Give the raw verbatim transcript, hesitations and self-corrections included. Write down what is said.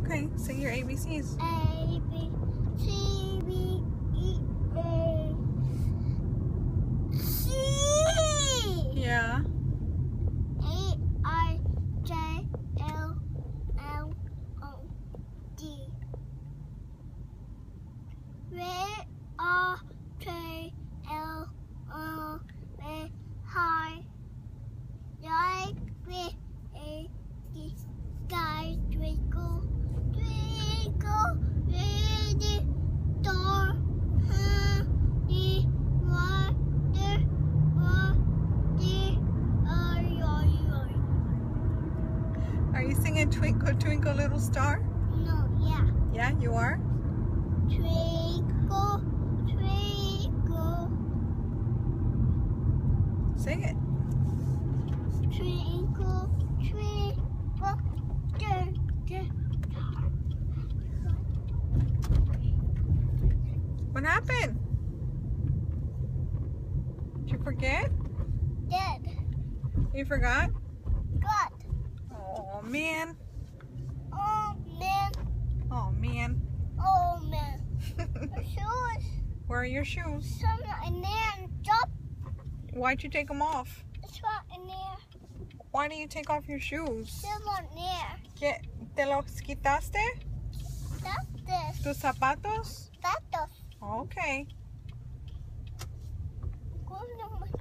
Okay, sing your A B Cs. A, B, C, D, E, A, C. Yeah. A, I, J, L, L, O, D. V, R, K, L, O, V, Hi. Like, V, A, D, Sky, Twinkle, Twinkle, Lady, Door, Honey, Water, Body, Ay, ay, ay. Are you singing Twinkle, Twinkle, Little Star? No, yeah. Yeah, you are? Twinkle, twinkle, Sing it. twinkle, twinkle, dun, dun. What happened? Did you forget? Dead. You forgot? God. Oh, man. Oh, man. Oh, man. Oh, man. The shoes. Where are your shoes? Some in there and drop. Why'd you take them off? It's one in there. Why do you take off your shoes? Some on there. ¿Qué? ¿Te los quitaste? That's this. ¿Tus zapatos? That's the. Okay. Go